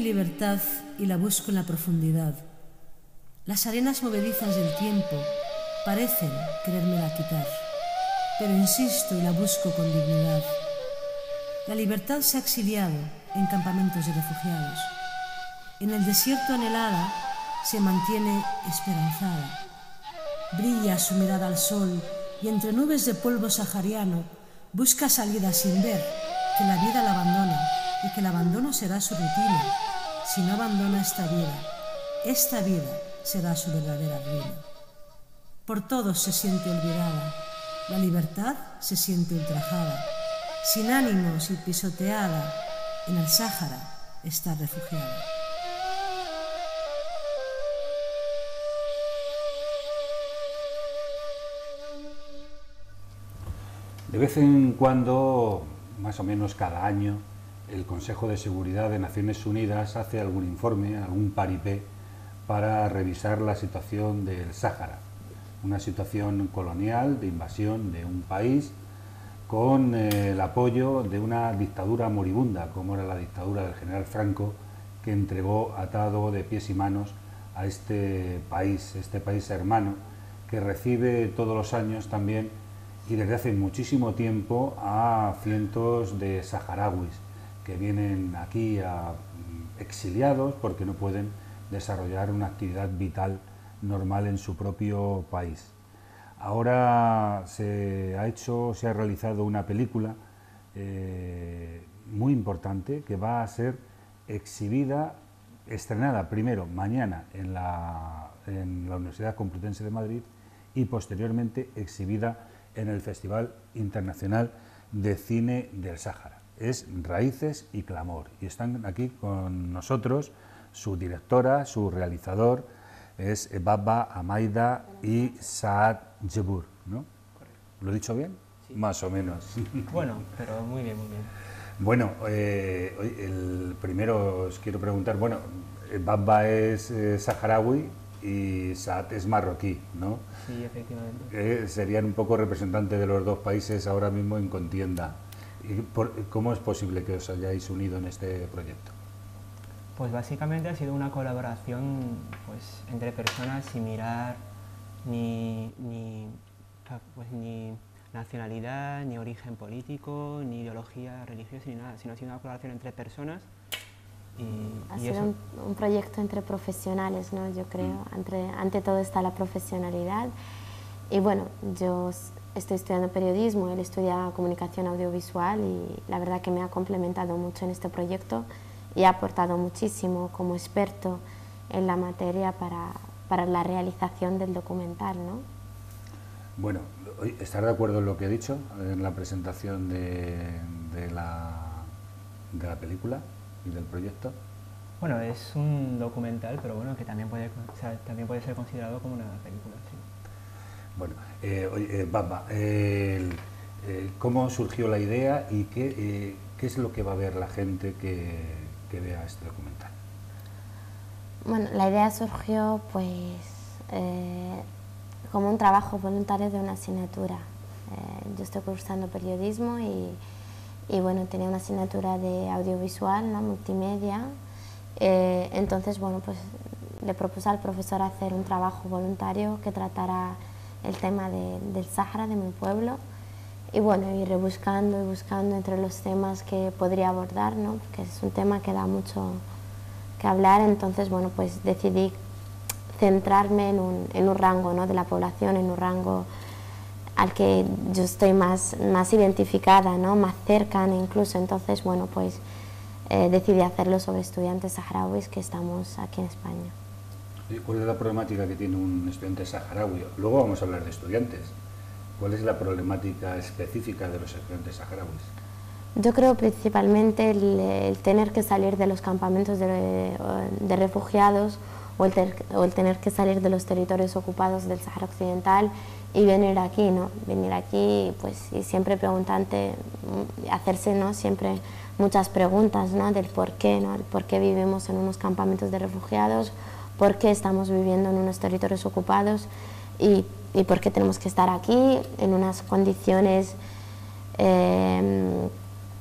libertad y la busco en la profundidad. Las arenas movedizas del tiempo parecen querérmela quitar, pero insisto y la busco con dignidad. La libertad se ha exiliado en campamentos de refugiados. En el desierto anhelada se mantiene esperanzada. Brilla su mirada al sol y entre nubes de polvo sahariano busca salida sin ver que la vida la abandona y que el abandono será su rutina. Si no abandona esta vida será su verdadera ruina. Por todos se siente olvidada, la libertad se siente ultrajada, sin ánimos y pisoteada, en el Sáhara está refugiada. De vez en cuando, más o menos cada año, el Consejo de Seguridad de Naciones Unidas hace algún informe, algún paripé, para revisar la situación del Sáhara, una situación colonial de invasión de un país con el apoyo de una dictadura moribunda, como era la dictadura del general Franco, que entregó atado de pies y manos a este país hermano, que recibe todos los años también y desde hace muchísimo tiempo a cientos de saharauis que vienen aquí exiliados porque no pueden desarrollar una actividad vital normal en su propio país. Ahora se ha realizado una película muy importante que va a ser exhibida, estrenada primero mañana en la Universidad Complutense de Madrid y posteriormente exhibida en el Festival Internacional de Cine del Sáhara. Es Raíces y Clamor, y están aquí con nosotros su directora, su realizador, es Baba Amaida y Saad Jebur, ¿no? Correcto. ¿Lo he dicho bien? Sí. Más o menos. Bueno, pero muy bien, muy bien. Bueno, el primero os quiero preguntar, bueno, Baba es saharaui y Saad es marroquí, ¿no? Sí, efectivamente. Serían un poco representantes de los dos países ahora mismo en contienda. ¿Cómo es posible que os hayáis unido en este proyecto? Pues básicamente ha sido una colaboración pues, entre personas sin mirar ni nacionalidad, ni origen político, ni ideología religiosa, ni nada, sino ha sido una colaboración entre personas. Ha sido un proyecto entre profesionales, ¿no? Yo creo. Ante todo está la profesionalidad. Y bueno, yo estoy estudiando periodismo, él estudia comunicación audiovisual y la verdad que me ha complementado mucho en este proyecto y ha aportado muchísimo como experto en la materia para la realización del documental, ¿no? Bueno, ¿estás de acuerdo en lo que he dicho en la presentación de la película y del proyecto? Bueno, es un documental, pero bueno, que también puede ser considerado como una película, sí. Bueno, Baba, ¿cómo surgió la idea y qué es lo que va a ver la gente que vea este documental? Bueno, la idea surgió pues como un trabajo voluntario de una asignatura. Yo estoy cursando periodismo y bueno, tenía una asignatura de audiovisual, ¿no? Multimedia. Entonces, bueno, pues le propuse al profesor hacer un trabajo voluntario que tratara el tema del Sáhara, de mi pueblo, y bueno, ir rebuscando y buscando entre los temas que podría abordar, ¿no? Porque es un tema que da mucho que hablar. Entonces, bueno, pues decidí centrarme en un rango, ¿no? De la población, en un rango al que yo estoy más identificada, ¿no? Más cercana incluso. Entonces, bueno, pues decidí hacerlo sobre estudiantes saharauis que estamos aquí en España. ¿Cuál es la problemática que tiene un estudiante saharaui? Luego vamos a hablar de estudiantes. ¿Cuál es la problemática específica de los estudiantes saharauis? Yo creo principalmente el tener que salir de los campamentos de refugiados o el tener que salir de los territorios ocupados del Sáhara Occidental y venir aquí, ¿no? Venir aquí, pues, y siempre hacerse, ¿no? Siempre muchas preguntas, ¿no? Del por qué, ¿no? El por qué vivimos en unos campamentos de refugiados, por qué estamos viviendo en unos territorios ocupados y por qué tenemos que estar aquí en unas condiciones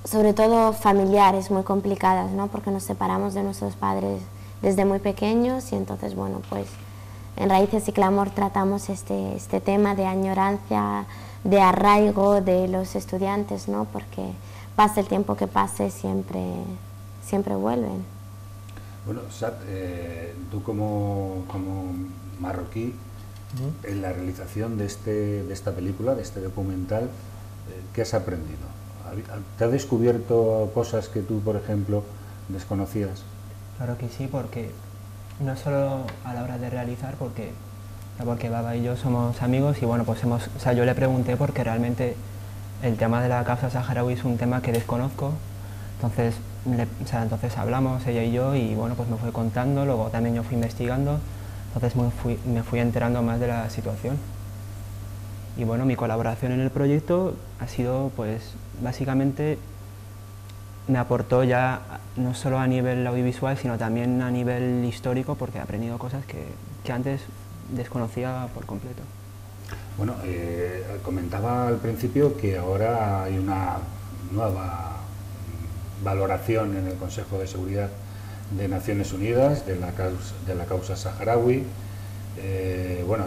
sobre todo familiares muy complicadas, ¿no? Porque nos separamos de nuestros padres desde muy pequeños y entonces, bueno, pues en Raíces y Clamor tratamos este tema de añoranza, de arraigo de los estudiantes, ¿no? Porque pase el tiempo que pase, siempre vuelven. Bueno, Sat, tú como marroquí, en la realización de esta película, de este documental, ¿qué has aprendido? ¿Te has descubierto cosas que tú, por ejemplo, desconocías? Claro que sí, porque no solo a la hora de realizar, porque Baba y yo somos amigos y bueno, pues yo le pregunté porque realmente el tema de la causa saharaui es un tema que desconozco, entonces, entonces hablamos ella y yo y bueno, pues me fue contando, luego también yo fui investigando, entonces me fui enterando más de la situación. Y bueno, mi colaboración en el proyecto ha sido, pues, básicamente me aportó ya no solo a nivel audiovisual, sino también a nivel histórico, porque he aprendido cosas que antes desconocía por completo. Bueno, comentaba al principio que ahora hay una nueva valoración en el Consejo de Seguridad de Naciones Unidas de la causa saharaui. Bueno,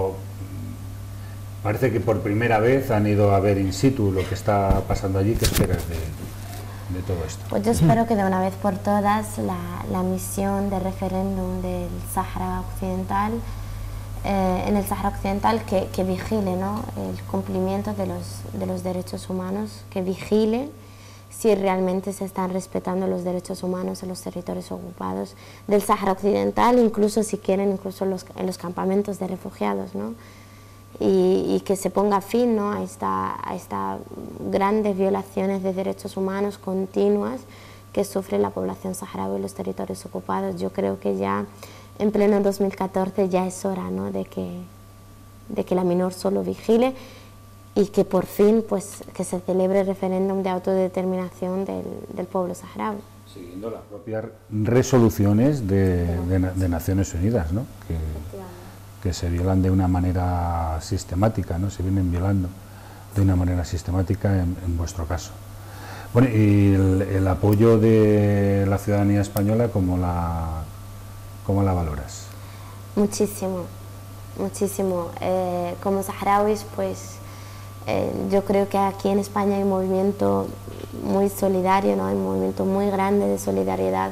parece que por primera vez han ido a ver in situ lo que está pasando allí. ¿Qué esperas de todo esto? Pues yo espero que de una vez por todas la misión de referéndum del Sáhara Occidental, en el Sáhara Occidental, que vigile, ¿no?, el cumplimiento de los derechos humanos, que vigile si realmente se están respetando los derechos humanos en los territorios ocupados del Sáhara Occidental, incluso si quieren, incluso en los campamentos de refugiados, ¿no? Y que se ponga fin, ¿no?, a estas grandes violaciones de derechos humanos continuas que sufre la población saharaui en los territorios ocupados. Yo creo que ya en pleno 2014 ya es hora, ¿no?, de que la MINURSO lo vigile y que por fin, pues, que se celebre el referéndum de autodeterminación del pueblo saharaui. Siguiendo las propias resoluciones de Naciones Unidas, ¿no?, que se violan de una manera sistemática, ¿no?, se vienen violando de una manera sistemática en vuestro caso. Bueno, y el apoyo de la ciudadanía española, ¿cómo la valoras? Muchísimo, muchísimo. Como saharauis, pues yo creo que aquí en España hay un movimiento muy solidario, ¿no?, hay un movimiento muy grande de solidaridad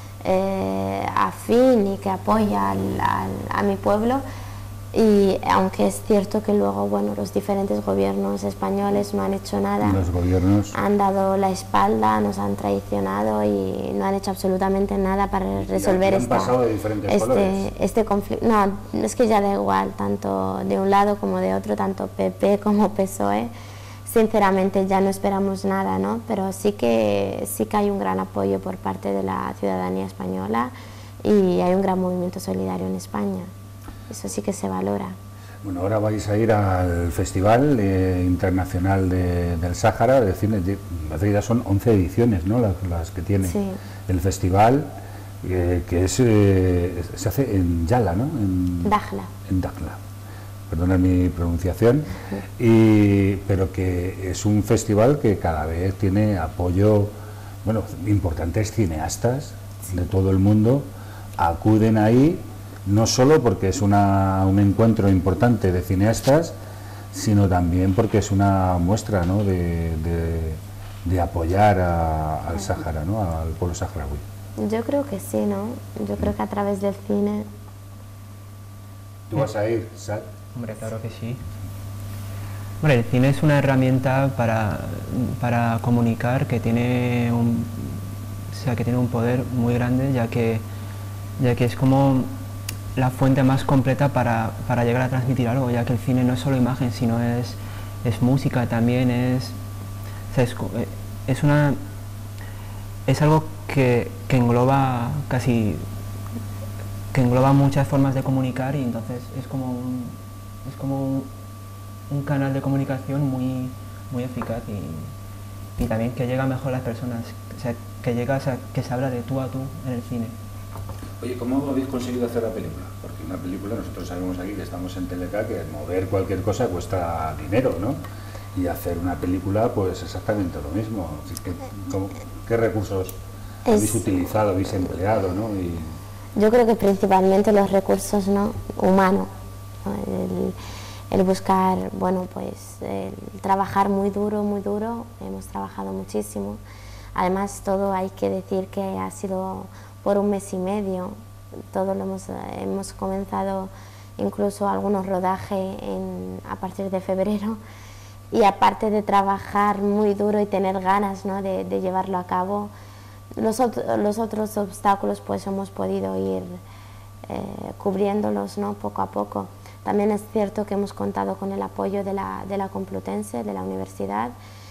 afín y que apoya a mi pueblo. Y aunque es cierto que luego, bueno, los diferentes gobiernos españoles no han hecho nada, los gobiernos han dado la espalda, nos han traicionado y no han hecho absolutamente nada para resolver este conflicto. No, es que ya da igual, tanto de un lado como de otro, tanto PP como PSOE. Sinceramente ya no esperamos nada, ¿no? Pero sí que hay un gran apoyo por parte de la ciudadanía española y hay un gran movimiento solidario en España. Eso sí que se valora. Bueno, ahora vais a ir al Festival Internacional del Sáhara de Cine. Ya son 11 ediciones, ¿no?, las que tiene el festival, que se hace en Yala, ¿no? Dakhla. En Dakhla. Perdona mi pronunciación. Pero que es un festival que cada vez tiene apoyo, bueno, importantes cineastas de todo el mundo acuden ahí, no solo porque es un encuentro importante de cineastas, sino también porque es una muestra, ¿no?, de apoyar al Sáhara, ¿no?, al pueblo saharaui. Yo creo que sí, ¿no? Yo creo que a través del cine... ¿Tú vas a ir, Sat? Hombre, claro que sí. Hombre, el cine es una herramienta para comunicar que tiene un poder muy grande, ya que es como la fuente más completa para llegar a transmitir algo, ya que el cine no es solo imagen, sino es música también, es algo que engloba muchas formas de comunicar y entonces es como un canal de comunicación muy eficaz y también que llega mejor a las personas, o sea, que se habla de tú a tú en el cine. Oye, ¿cómo habéis conseguido hacer la película? Porque una película, nosotros sabemos aquí que estamos en Teleca, que mover cualquier cosa cuesta dinero, ¿no? y hacer una película pues exactamente lo mismo. Así que, ¿qué recursos habéis utilizado, habéis empleado, ¿no? Yo creo que principalmente los recursos, ¿no?, humanos, ¿no? El buscar, bueno, pues el trabajar muy duro, hemos trabajado muchísimo. Además, todo hay que decir que ha sido por 1 mes y medio, todo lo hemos comenzado, incluso algunos rodajes a partir de febrero, y aparte de trabajar muy duro y tener ganas, ¿no?, de llevarlo a cabo, los otros obstáculos pues hemos podido ir cubriéndolos, ¿no?, poco a poco. También es cierto que hemos contado con el apoyo de la Complutense, de la universidad,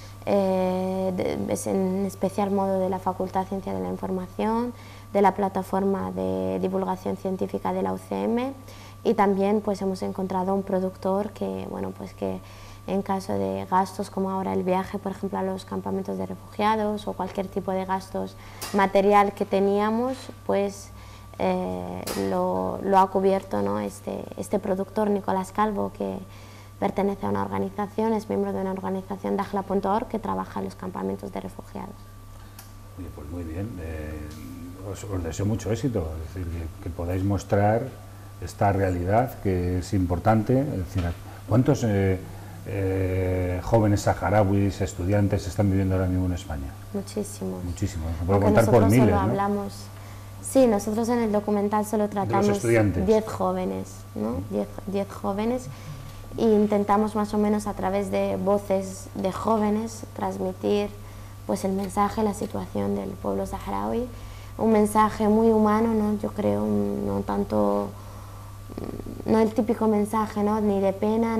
en especial modo de la Facultad de Ciencia de la Información, de la plataforma de divulgación científica de la UCM, y también pues hemos encontrado un productor que, bueno, pues que en caso de gastos como ahora el viaje, por ejemplo, a los campamentos de refugiados o cualquier tipo de gastos material que teníamos, pues lo ha cubierto, ¿no?, este productor, Nicolás Calvo, que pertenece a una organización, es miembro de una organización, Dajla.org, que trabaja en los campamentos de refugiados. Oye, pues muy bien, os deseo mucho éxito, es decir, que podáis mostrar esta realidad que es importante. Es decir, ¿cuántos jóvenes saharauis, estudiantes, están viviendo ahora mismo en España? Muchísimos. Muchísimos, se puede contar por miles, ¿no? Hablamos, sí, nosotros en el documental solo tratamos 10 jóvenes, ¿no? 10 jóvenes, e intentamos más o menos a través de voces de jóvenes transmitir pues el mensaje, la situación del pueblo saharaui, un mensaje muy humano, ¿no?, yo creo, no tanto, no el típico mensaje, ¿no?, ni de pena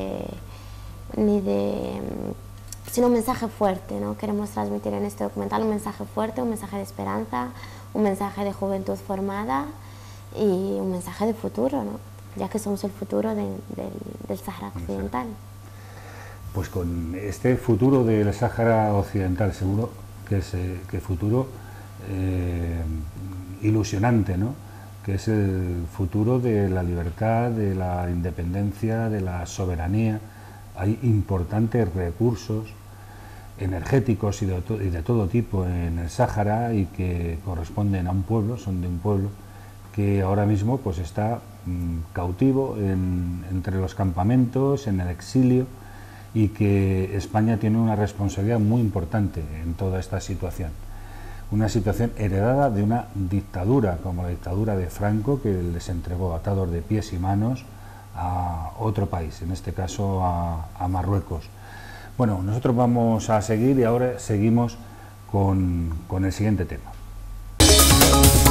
sino un mensaje fuerte, ¿no? Queremos transmitir en este documental un mensaje fuerte, un mensaje de esperanza, un mensaje de juventud formada y un mensaje de futuro, ¿no?, ya que somos el futuro del Sáhara Occidental. Pues con este futuro del Sáhara Occidental, seguro que es futuro ilusionante, ¿no?, que es el futuro de la libertad, de la independencia, de la soberanía. Hay importantes recursos energéticos y de todo tipo en el Sáhara, y que corresponden a un pueblo, son de un pueblo que ahora mismo pues está cautivo entre los campamentos, en el exilio, y que España tiene una responsabilidad muy importante en toda esta situación. Una situación heredada de una dictadura, como la dictadura de Franco, que les entregó atados de pies y manos a otro país, en este caso a Marruecos. Bueno, nosotros vamos a seguir y ahora seguimos con el siguiente tema.